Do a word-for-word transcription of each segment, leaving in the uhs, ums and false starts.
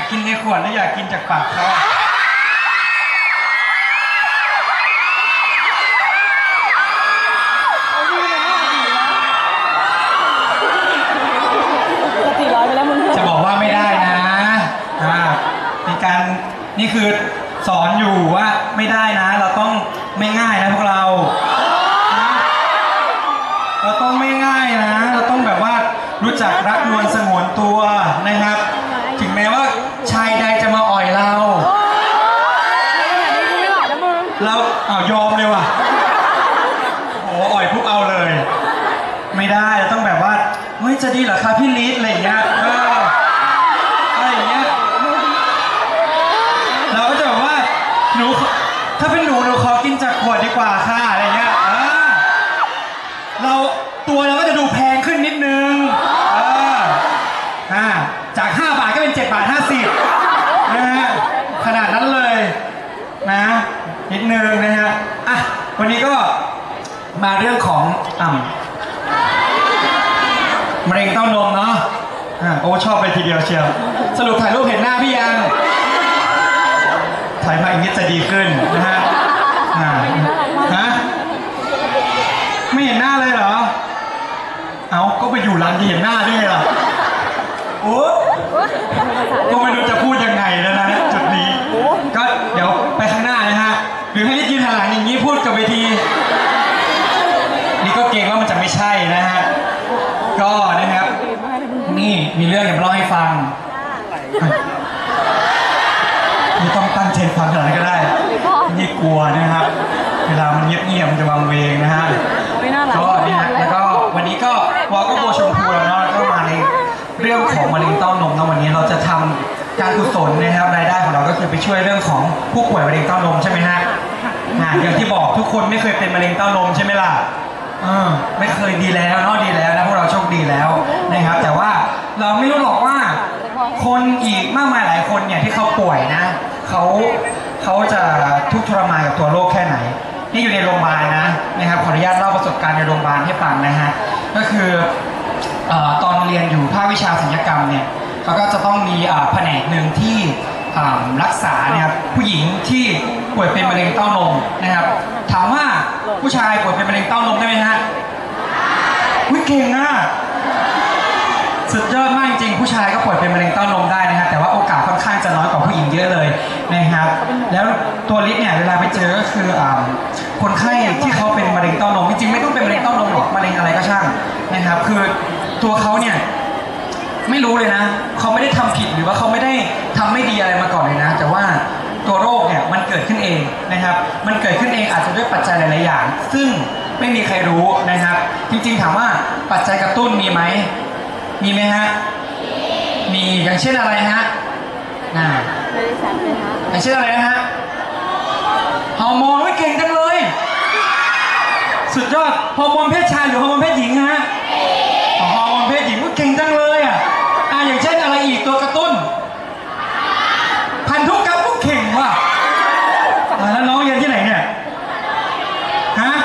กินในขวดหรืออยากกินจากปากเขาจะบอกว่าไม่ได้นะอ่าในการนี่คือสอนอยู่ว่าไม่ได้นะเราต้องไม่ง่ายนะพวกเราเราต้องไม่ง่ายนะเราต้องแบบว่ารู้จักรักนวลสงวนตัวนะครับถึงแม้ว่าชายใดจะมาอ่อยเราเราเอายอมเลยว่ะโอ้อ่อยปุ๊บเอาเลยไม่ได้เราต้องแบบว่าเฮ้ยจะดีเหรอคะพี่ลิศอะไรอย่างเงี้ยเอออะไรอย่างเงี้ยเราก็จะแบบว่าหนูถ้าเป็นหนูหนูขอกินจากขวดดีกว่าค่ะอะไรเงี้ยเออเราตัวเราก็จะดูแพงขึ้นนิดนึงเอออ่าจากห้าบาทก็เป็นเจ็ดบาทห้าสิบนะฮะขนาดนั้นเลยนะนิดนึงนะฮะอ่ะวันนี้ก็มาเรื่องของอ่ำมะเร็งเต้านมเนาะอ่าโอ้ชอบไปทีเดียวเชียวสรุปถ่ายรูปเห็นหน้าพี่ยังถ่ายมาอีกนิดจะดีขึ้นนะฮะอ่าฮะไม่เห็นหน้าเลยเหรอเอาก็ไปอยู่ร้านที่เห็นหน้าด้วยเหรอโอ้ก็ไม่รู้จะพูดยังไงแล้วนะจุดนี้ก็เดี๋ยวไปข้างหน้านะฮะหรือให้ยืนหันหลังอย่างนี้พูดกับเวทีนี่ก็เกรงว่ามันจะไม่ใช่นะฮะก็นะครับนี่มีเรื่องอยากเล่าให้ฟังไม่ต้องตั้งใจฟังอะไรก็ได้นี่กลัวนะครับเวลามันเงียบๆมันจะวังเวงนะฮะก็นี่ฮะแล้วก็วันนี้ก็วอลก็โบชมพูแล้วเนาะก็มาในเรื่องของมะเร็งเต้านมนะวันนี้เราจะทำการกุศลนะครับรายได้ของเราก็คือไปช่วยเรื่องของผู้ป่วยมะเร็งเต้านมใช่ไหมฮะอย่างที่บอกทุกคนไม่เคยเป็นมะเร็งเต้านมใช่ไหมล่ะเออไม่เคยดีแล้วเนาะดีแล้วนะพวกเราโชคดีแล้วนะครับแต่ว่าเราไม่รู้หรอกว่าคนอีกมากมายหลายคนเนี่ยที่เขาป่วยนะเขาเขาจะทุกข์ทรมานกับตัวโรคแค่ไหนนี่อยู่ในโรงพยาบาลนะนะครับขออนุญาตเล่าประสบการณ์ในโรงพยาบาลให้ฟังนะฮะก็คือตอนเรียนอยู่ภาควิชาศัลยกรรมเนี่ยเขาก็จะต้องมีแผนกหนึ่งที่รักษาเนี่ยผู้หญิงที่ป่วยเป็นมะเร็งเต้านมนะครับถามว่าผู้ชายป่วยเป็นมะเร็งเต้านมได้ไหมฮะอุ๊ยเก่งอ่ะสุดยอดมากจริงผู้ชายก็ป่วยเป็นมะเร็งเต้านมได้นะฮะแต่ว่าโอกาสค่อนข้างจะน้อยกว่าผู้หญิงเยอะเลยนะครับแล้วตัวลิศเนี่ยเวลาไปเจอก็คือคนไข้ที่เขาเป็นมะเร็งเต้านมจริงๆไม่ต้องเป็นมะเร็งเต้านมหรอกมะเร็งอะไรก็ช่างนะครับคือตัวเขาเนี่ยไม่รู้เลยนะเขาไม่ได้ทำผิดหรือว่าเขาไม่ได้ทำไม่ดีอะไรมาก่อนเลยนะแต่ว่าตัวโรคเนี่ยมันเกิดขึ้นเองนะครับมันเกิดขึ้นเองอาจจะด้วยปัจจัยหลายๆอย่างซึ่งไม่มีใครรู้นะครับจริงๆถามว่าปัจจัยกระตุ้นมีไหมมีไหมฮะมีอย่างเช่นอะไรฮะน่าอย่างเช่นอะไรนะฮะฮอร์โมนไม่เก่งจังเลยสุดยอดฮอร์โมนเพศชายหรือฮอร์โมนเพศหญิงฮะฮอร์โมนเพศหญิงก็เก่งจังเลยอ่ะอ่าอย่างเช่นอะไรอีกตัวกระตุ้นพันธุกรรมก็เก่งว่ะแล้วน้องเรียนที่ไหนเนี่ยฮะ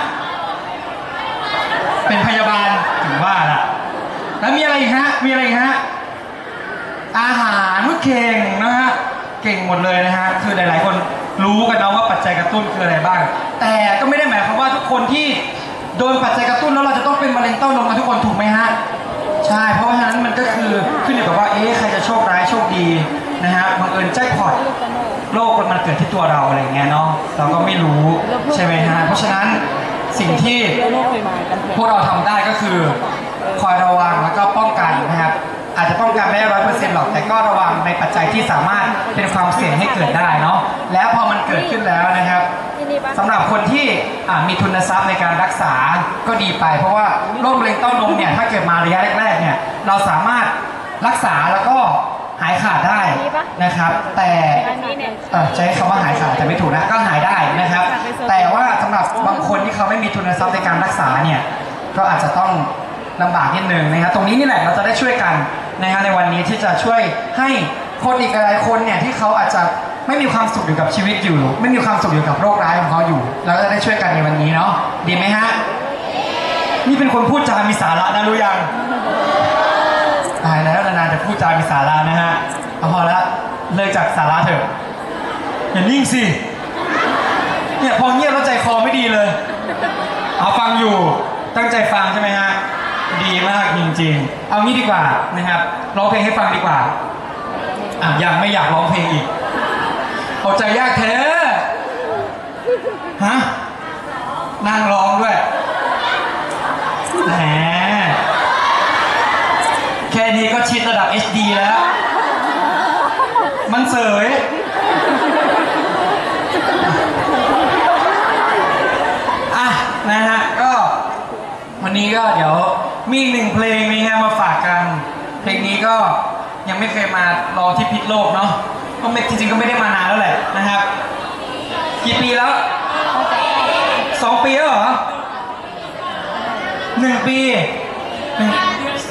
เป็นพยาบาลถึงว่าล่ะแล้วมีอะไรอีกฮะมีอะไรอีกฮะอาหารก็เก่งนะฮะเก่งหมดเลยนะฮะคือหลายๆคนรู้กันนะว่าปัจจัยกระตุ้นคืออะไรบ้างแต่ก็ไม่ได้หมายความว่าทุกคนที่โดนปัจจัยกระตุ้นแล้วเราจะต้องเป็นมะเร็งเต้านมกันทุกคนถูกไหมฮะใช่เพราะฉะนั้นมันก็คือขึ้นอยู่กับว่าเอ๊ะใครจะโชคร้ายโชคดีนะฮะบังเอิญแจ็คพอตโรคมันเกิดที่ตัวเราอะไรเงี้ยเนาะเราก็ไม่รู้ใช่ไหมฮะเพราะฉะนั้นสิ่งที่พวกเราทำได้ก็คือคอยระวังแล้วก็ป้องกันนะครับอาจจะป้องกันไม่ได้ร้อยเปอร์เซ็นต์หรอกแต่ก็ระวังในปัจจัยที่สามารถเป็นความเสี่ยงให้เกิดได้เนาะแล้วพอมันเกิดขึ้นแล้วนะครับสำหรับคนที่มีทุนทรัพย์ในการรักษาก็ดีไปเพราะว่าโรคมะเร็งเต้านมเนี่ยถ้าเกิดมาระยะแรกๆเนี่ยเราสามารถรักษาแล้วก็หายขาดได้นะครับแต่ใช้คำว่าหายขาดแต่ไม่ถูกนะก็หายได้นะครับแต่ว่าสำหรับบางคนที่เขาไม่มีทุนทรัพย์ในการรักษาเนี่ยก็อาจจะต้องลำบากนิดนึงนะครับตรงนี้นี่แหละเราจะได้ช่วยกันนะครับในวันนี้ที่จะช่วยให้คนอีกหลายคนเนี่ยที่เขาอาจจะไม่มีความสุขอยู่กับชีวิตอยู่ไม่มีความสุขอยู่กับโรคร้ายของเขาอยู่เราก็จะได้ช่วยกันในวันนี้เนาะดีไหมฮะนี่เป็นคนพูดจามีสาระนะรู้ยังตายแล้วนานๆจะพูดจามีสาระนะฮะเอาพอแล้วเลิกจากสาระเถอะอย่านิ่งสิเนี่ยพอเงียบแล้วใจคอไม่ดีเลยเอาฟังอยู่ตั้งใจฟังใช่ไหมฮะดีมากจริงๆเอางี้ดีกว่านะครับร้องเพลงให้ฟังดีกว่าอ่ะยังไม่อยากร้องเพลงอีกเอาใจยากแท้ฮะนั่งร้องด้วยแหมแค่นี้ก็ชิดระดับ เอช ดี แล้วมันเสยอ่ะนะฮะก็วันนี้ก็เดี๋ยวมีหนึ่งเพลงนี้ฮะมาฝากกันเพลงนี้ก็ยังไม่เคยมาลองที่พิษโลกเนาะก็ไม่จริงๆก็ไม่ได้มานานแล้วแหละนะครับกี่ปีแล้วสองปีแล้วเหรอหนึ่งปีหนึ่ง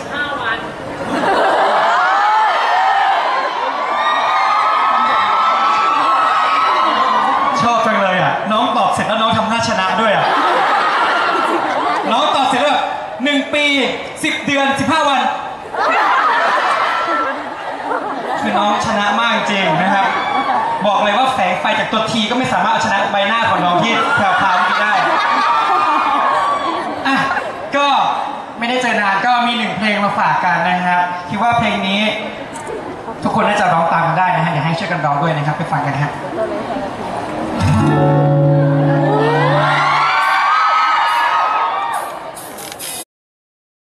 ชอบจังเลยอ่ะน้องตอบเสร็จแล้วน้องทำหน้าชนะด้วยอ่ะน้องตอบเสร็จแล้วหนึ่งปีสิบเดือนสิบห้าวันคือน้องชนะมากจริงนะครับบอกเลยว่าแสงไฟจากตัวทีก็ไม่สามารถเอาชนะใบหน้าของน้องที่แผ่วพราวได้อ่ะก็ไม่ได้เจอนานก็มีหนึ่งเพลงมาฝากกันนะครับคิดว่าเพลงนี้ทุกคนน่าจะร้องตามกันได้นะฮะอยากให้ช่วยกันร้องด้วยนะครับไปฟังกันครับ